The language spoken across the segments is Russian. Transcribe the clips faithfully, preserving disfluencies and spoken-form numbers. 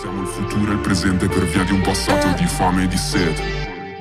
Siamo il futuro e il presente per via di un passato di fame e di sete.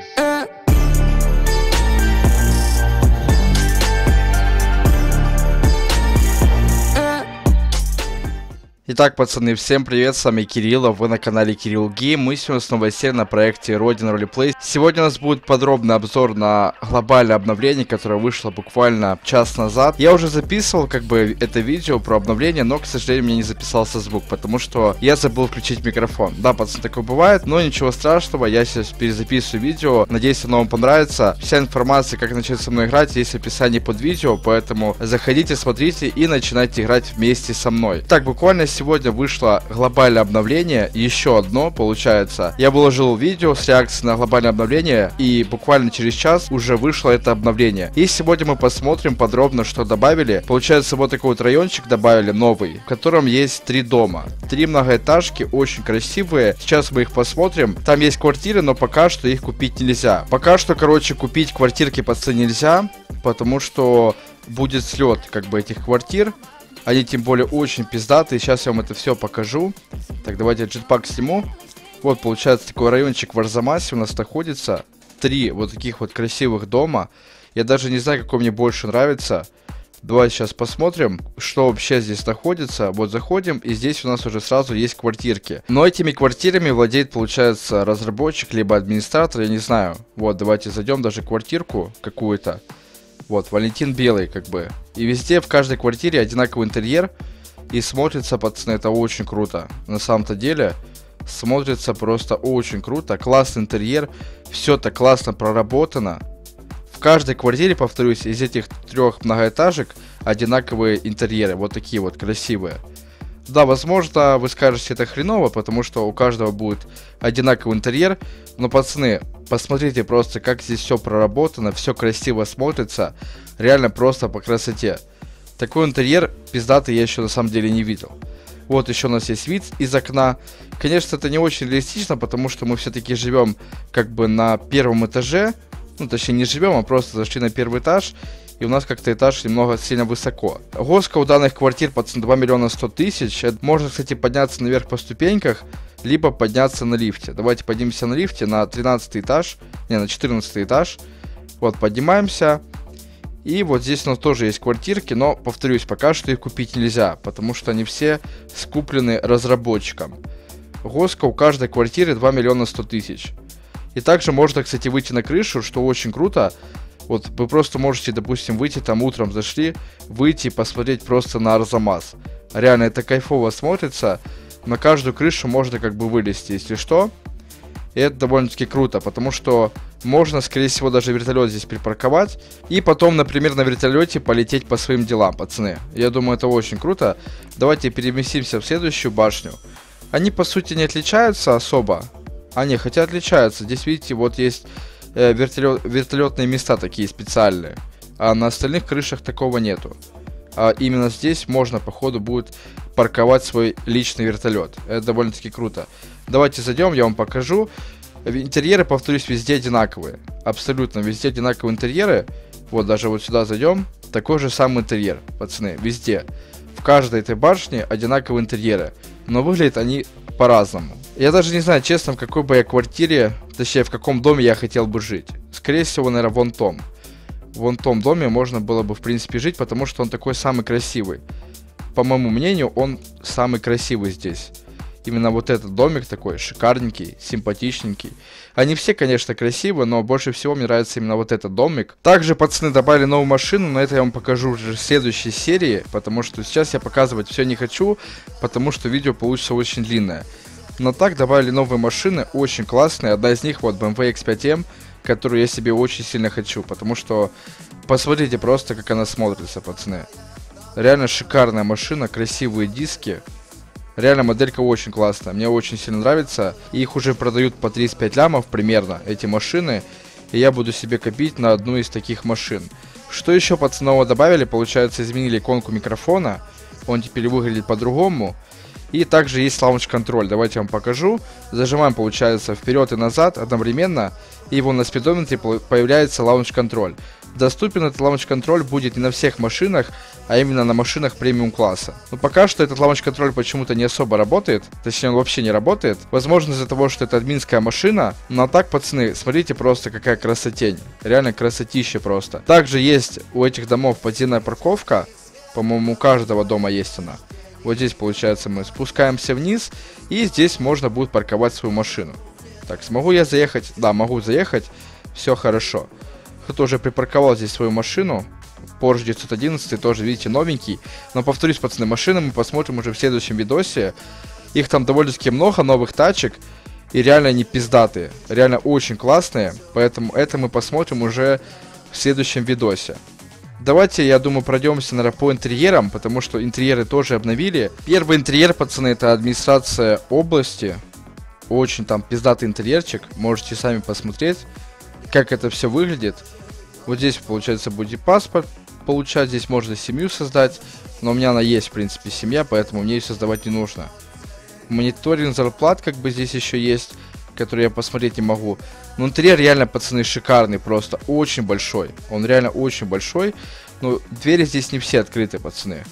Итак, пацаны, всем привет, с вами Кирилл, вы на канале Кирилл Гейм. Мы сегодня с новой серией на проекте Родина Ролеплей. Сегодня у нас будет подробный обзор на глобальное обновление, которое вышло буквально час назад. Я уже записывал как бы это видео про обновление, но, к сожалению, мне не записался звук, потому что я забыл включить микрофон. Да, пацаны, такое бывает, но ничего страшного, я сейчас перезаписываю видео. Надеюсь, оно вам понравится. Вся информация, как начать со мной играть, есть в описании под видео, поэтому заходите, смотрите и начинайте играть вместе со мной. Так, буквально сегодня вышло глобальное обновление, еще одно получается. Я выложил видео с реакцией на глобальное обновление, и буквально через час уже вышло это обновление. И сегодня мы посмотрим подробно, что добавили. Получается, вот такой вот райончик добавили новый, в котором есть три дома. Три многоэтажки, очень красивые. Сейчас мы их посмотрим. Там есть квартиры, но пока что их купить нельзя. Пока что, короче, купить квартирки по цене нельзя, потому что будет слет как бы этих квартир. Они тем более очень пиздатые. Сейчас я вам это все покажу. Так, давайте джетпак сниму. Вот, получается, такой райончик в Арзамасе у нас находится. Три вот таких вот красивых дома. Я даже не знаю, какой мне больше нравится. Давайте сейчас посмотрим, что вообще здесь находится. Вот заходим, и здесь у нас уже сразу есть квартирки. Но этими квартирами владеет, получается, разработчик, либо администратор, я не знаю. Вот, давайте зайдем даже квартирку какую-то. Вот, Валентин Белый, как бы. И везде, в каждой квартире одинаковый интерьер. И смотрится, пацаны, это очень круто. На самом-то деле, смотрится просто очень круто. Классный интерьер. Все так классно проработано. В каждой квартире, повторюсь, из этих трех многоэтажек одинаковые интерьеры. Вот такие вот красивые. Да, возможно, вы скажете, это хреново, потому что у каждого будет одинаковый интерьер. Но, пацаны, посмотрите просто, как здесь все проработано, все красиво смотрится. Реально просто по красоте. Такой интерьер пиздатый я еще на самом деле не видел. Вот еще у нас есть вид из окна. Конечно, это не очень реалистично, потому что мы все-таки живем как бы на первом этаже. Ну, точнее, не живем, а просто зашли на первый этаж. И у нас как-то этаж немного сильно высоко. Госка у данных квартир, пацаны, два миллиона сто тысяч. Можно, кстати, подняться наверх по ступеньках, либо подняться на лифте. Давайте поднимемся на лифте на тринадцатый этаж. Не, на четырнадцатый этаж. Вот, поднимаемся. И вот здесь у нас тоже есть квартирки, но, повторюсь, пока что их купить нельзя, потому что они все скуплены разработчиком. Госка у каждой квартиры два миллиона сто тысяч. И также можно, кстати, выйти на крышу, что очень круто. Вот вы просто можете, допустим, выйти, там утром зашли, выйти и посмотреть просто на Арзамас. Реально, это кайфово смотрится. На каждую крышу можно как бы вылезти, если что. И это довольно-таки круто, потому что можно, скорее всего, даже вертолет здесь припарковать. И потом, например, на вертолете полететь по своим делам, пацаны. Я думаю, это очень круто. Давайте переместимся в следующую башню. Они, по сути, не отличаются особо. Они, хотя отличаются. Здесь, видите, вот есть... Вертолет, вертолетные места такие специальные, а на остальных крышах такого нету. А именно здесь можно, походу, будет парковать свой личный вертолет. Это довольно-таки круто. Давайте зайдем, я вам покажу. Интерьеры, повторюсь, везде одинаковые. Абсолютно везде одинаковые интерьеры. Вот даже вот сюда зайдем. Такой же самый интерьер, пацаны, везде. В каждой этой башне одинаковые интерьеры. Но выглядят они по-разному. Я даже не знаю, честно, в какой бы я квартире, точнее, в каком доме я хотел бы жить. Скорее всего, наверное, вон том. Вон том доме можно было бы, в принципе, жить, потому что он такой самый красивый. По моему мнению, он самый красивый здесь. Именно вот этот домик такой шикарненький, симпатичненький. Они все, конечно, красивые, но больше всего мне нравится именно вот этот домик. Также, пацаны, добавили новую машину, но это я вам покажу уже в следующей серии, потому что сейчас я показывать все не хочу, потому что видео получится очень длинное. Но так, добавили новые машины, очень классные. Одна из них вот бэ эм вэ икс пять эм, которую я себе очень сильно хочу, потому что посмотрите просто, как она смотрится, пацаны. Реально шикарная машина, красивые диски. Реально моделька очень классная, мне очень сильно нравится. И их уже продают по тридцать пять лямов примерно, эти машины. И я буду себе копить на одну из таких машин. Что еще, пацаны, добавили? Получается, изменили иконку микрофона. Он теперь выглядит по-другому. И также есть лаунч-контроль. Давайте я вам покажу. Зажимаем, получается, вперед и назад одновременно. И его на спидометре появляется лаунч-контроль. Доступен этот лаунч-контроль будет не на всех машинах, а именно на машинах премиум класса. Но пока что этот лаунч-контроль почему-то не особо работает, точнее он вообще не работает. Возможно из-за того, что это админская машина, но так, пацаны, смотрите просто какая красотень. Реально красотища просто. Также есть у этих домов подземная парковка, по-моему у каждого дома есть она. Вот здесь получается мы спускаемся вниз, и здесь можно будет парковать свою машину. Так, смогу я заехать? Да, могу заехать, все хорошо. Кто-то уже припарковал здесь свою машину. Porsche девятьсот одиннадцать тоже, видите, новенький. Но повторюсь, пацаны, машины мы посмотрим уже в следующем видосе. Их там довольно-таки много, новых тачек. И реально они пиздатые. Реально очень классные. Поэтому это мы посмотрим уже в следующем видосе. Давайте, я думаю, пройдемся, наверное, по интерьерам. Потому что интерьеры тоже обновили. Первый интерьер, пацаны, это администрация области. Очень там пиздатый интерьерчик. Можете сами посмотреть, как это все выглядит. Вот здесь, получается, будет паспорт получать. Здесь можно семью создать. Но у меня она есть, в принципе, семья, поэтому мне ее создавать не нужно. Мониторинг зарплат, как бы здесь еще есть, который я посмотреть не могу. Но интерьер реально, пацаны, шикарный, просто очень большой. Он реально очень большой. Но двери здесь не все открыты, пацаны.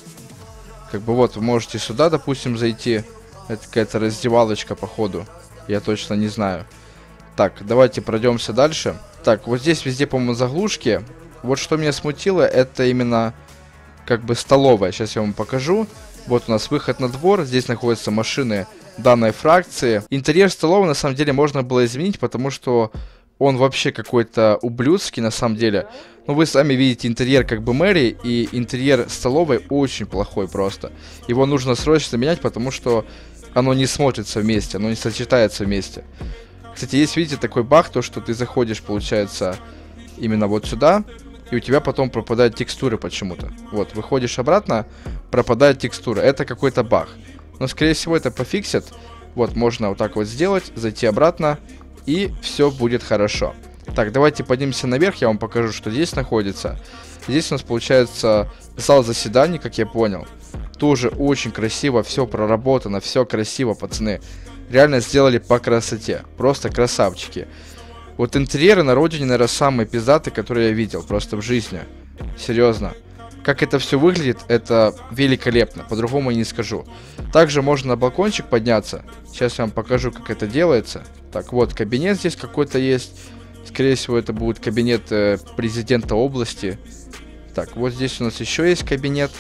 Как бы вот, вы можете сюда, допустим, зайти. Это какая-то раздевалочка, походу. Я точно не знаю. Так, давайте пройдемся дальше. Так, вот здесь везде, по-моему, заглушки. Вот что меня смутило, это именно как бы столовая. Сейчас я вам покажу. Вот у нас выход на двор. Здесь находятся машины данной фракции. Интерьер столовой на самом деле можно было изменить, потому что он вообще какой-то ублюдский на самом деле. Ну, вы сами видите интерьер как бы мэрии, и интерьер столовой очень плохой просто. Его нужно срочно менять, потому что оно не смотрится вместе, оно не сочетается вместе. Кстати, есть, видите, такой баг, то, что ты заходишь, получается, именно вот сюда, и у тебя потом пропадают текстуры почему-то. Вот, выходишь обратно, пропадает текстура. Это какой-то баг. Но, скорее всего, это пофиксят. Вот, можно вот так вот сделать, зайти обратно, и все будет хорошо. Так, давайте поднимемся наверх, я вам покажу, что здесь находится. Здесь у нас, получается, зал заседаний, как я понял. Тоже очень красиво, все проработано, все красиво, пацаны. Реально сделали по красоте. Просто красавчики. Вот интерьеры на родине, наверное, самые пиздатые, которые я видел просто в жизни. Серьезно. Как это все выглядит, это великолепно. По-другому не скажу. Также можно на балкончик подняться. Сейчас я вам покажу, как это делается. Так, вот кабинет здесь какой-то есть. Скорее всего, это будет кабинет э, президента области. Так, вот здесь у нас еще есть кабинет.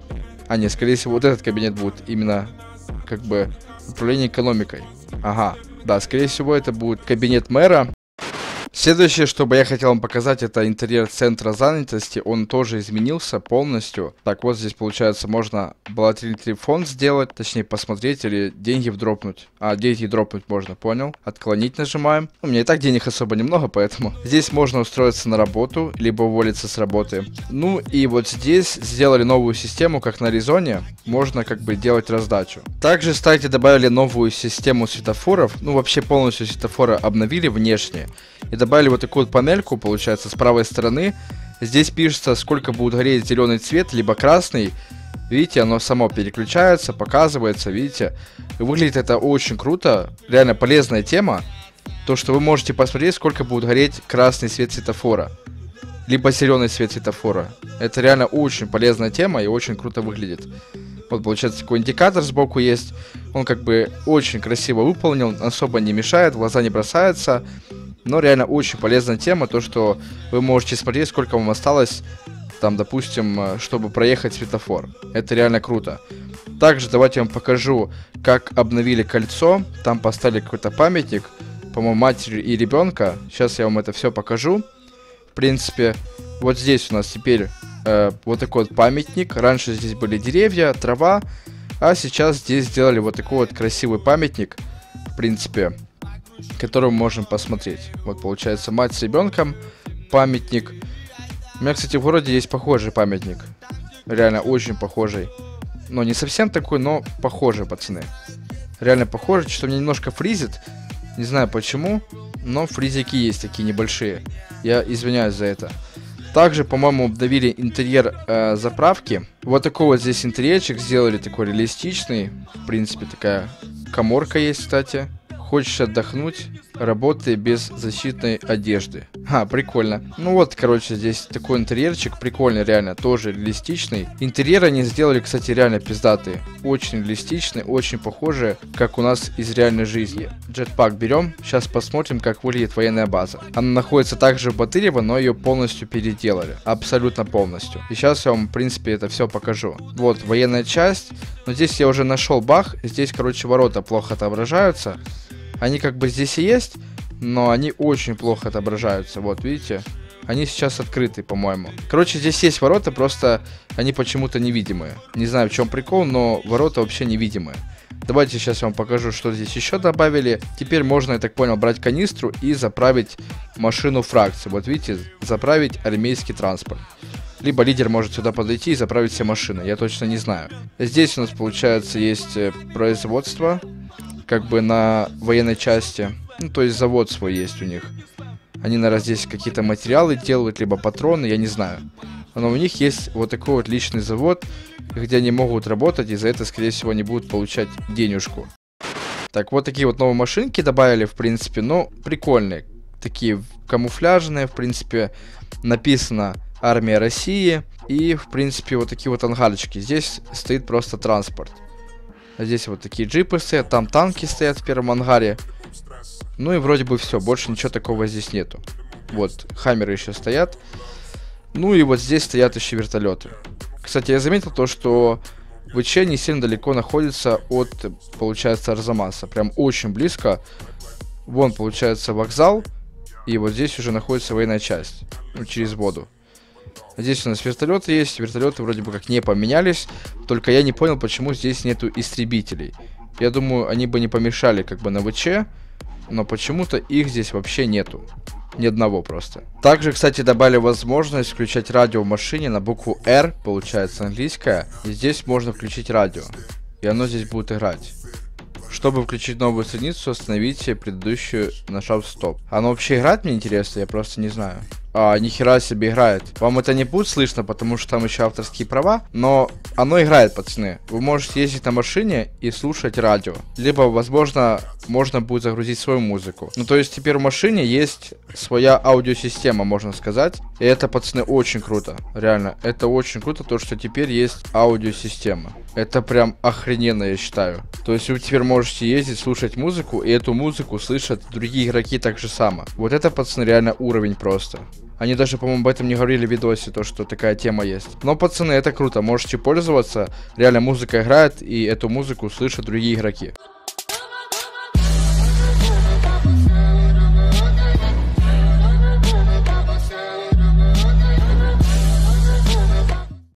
А, нет, скорее всего, вот этот кабинет будет именно как бы управление экономикой. Ага, да, скорее всего, это будет кабинет мэра. Следующее, что бы я хотел вам показать, это интерьер центра занятости. Он тоже изменился полностью. Так, вот здесь, получается, можно благотворительный фонд сделать, точнее, посмотреть или деньги вдропнуть. А, деньги дропнуть можно, понял. Отклонить нажимаем. У меня и так денег особо немного, поэтому здесь можно устроиться на работу, либо уволиться с работы. Ну и вот здесь сделали новую систему, как на Резоне. Можно как бы делать раздачу. Также, кстати, добавили новую систему светофоров. Ну, вообще полностью светофоры обновили внешне. И добавили вот такую вот панельку, получается, с правой стороны. Здесь пишется, сколько будет гореть зеленый цвет, либо красный. Видите, оно само переключается, показывается, видите. И выглядит это очень круто. Реально полезная тема. То, что вы можете посмотреть, сколько будет гореть красный свет светофора. Либо зеленый свет светофора. Это реально очень полезная тема и очень круто выглядит. Вот, получается, такой индикатор сбоку есть. Он как бы очень красиво выполнен, особо не мешает, в глаза не бросается. Но реально очень полезная тема, то что вы можете смотреть, сколько вам осталось, там, допустим, чтобы проехать светофор. Это реально круто. Также давайте я вам покажу, как обновили кольцо. Там поставили какой-то памятник, по-моему, матери и ребенка. Сейчас я вам это все покажу. В принципе, вот здесь у нас теперь э, вот такой вот памятник. Раньше здесь были деревья, трава, а сейчас здесь сделали вот такой вот красивый памятник. В принципе, который мы можем посмотреть. Вот получается мать с ребенком, памятник. У меня, кстати, в городе есть похожий памятник. Реально очень похожий. Но не совсем такой, но похожий, пацаны. Реально похожий, что меня немножко фризит. Не знаю почему, но фризики есть такие небольшие. Я извиняюсь за это. Также, по-моему, обновили интерьер э, заправки. Вот такой вот здесь интерьерчик сделали, такой реалистичный. В принципе, такая каморка есть, кстати. Хочешь отдохнуть, работы без защитной одежды. Ха, прикольно. Ну вот, короче, здесь такой интерьерчик, прикольный реально, тоже реалистичный. Интерьеры они сделали, кстати, реально пиздатые. Очень реалистичные, очень похожие, как у нас из реальной жизни. Джетпак берем, сейчас посмотрим, как выглядит военная база. Она находится также в Батырево, но ее полностью переделали. Абсолютно полностью. И сейчас я вам, в принципе, это все покажу. Вот, военная часть. Но здесь я уже нашел баг. Здесь, короче, ворота плохо отображаются. Они как бы здесь и есть, но они очень плохо отображаются. Вот, видите? Они сейчас открыты, по-моему. Короче, здесь есть ворота, просто они почему-то невидимые. Не знаю, в чем прикол, но ворота вообще невидимые. Давайте сейчас я вам покажу, что здесь еще добавили. Теперь можно, я так понял, брать канистру и заправить машину фракции. Вот видите, заправить армейский транспорт. Либо лидер может сюда подойти и заправить все машины, я точно не знаю. Здесь у нас, получается, есть производство, как бы на военной части. Ну, то есть завод свой есть у них. Они, наверное, здесь какие-то материалы делают, либо патроны, я не знаю. Но у них есть вот такой вот личный завод, где они могут работать, и за это, скорее всего, они будут получать денежку. Так, вот такие вот новые машинки добавили, в принципе, ну, прикольные. Такие камуфляжные, в принципе, написано «Армия России». И, в принципе, вот такие вот ангарчики. Здесь стоит просто транспорт. Здесь вот такие джипы стоят, там танки стоят в первом ангаре. Ну и вроде бы все, больше ничего такого здесь нету. Вот, хаммеры еще стоят. Ну и вот здесь стоят еще вертолеты. Кстати, я заметил то, что ВЧ не сильно далеко находится от, получается, Арзамаса. Прям очень близко. Вон, получается, вокзал. И вот здесь уже находится военная часть. Ну, через воду. Здесь у нас вертолеты есть. Вертолеты вроде бы как не поменялись. Только я не понял, почему здесь нету истребителей. Я думаю, они бы не помешали как бы на ВЧ. Но почему-то их здесь вообще нету. Ни одного просто. Также, кстати, добавили возможность включать радио в машине на букву R, получается английская. И здесь можно включить радио. И оно здесь будет играть. Чтобы включить новую страницу, остановите предыдущую, нажав стоп. Оно вообще играет, мне интересно, я просто не знаю. А, нихера себе играет. Вам это не будет слышно, потому что там еще авторские права, но оно играет, пацаны. Вы можете ездить на машине и слушать радио. Либо, возможно, можно будет загрузить свою музыку. Ну, то есть теперь в машине есть своя аудиосистема, можно сказать. И это, пацаны, очень круто. Реально, это очень круто, то, что теперь есть аудиосистема. Это прям охрененно, я считаю. То есть вы теперь можете ездить, слушать музыку, и эту музыку слышат другие игроки так же само. Вот это, пацаны, реально уровень просто. Они даже, по-моему, об этом не говорили в видосе, то, что такая тема есть. Но, пацаны, это круто, можете пользоваться. Реально музыка играет, и эту музыку слышат другие игроки.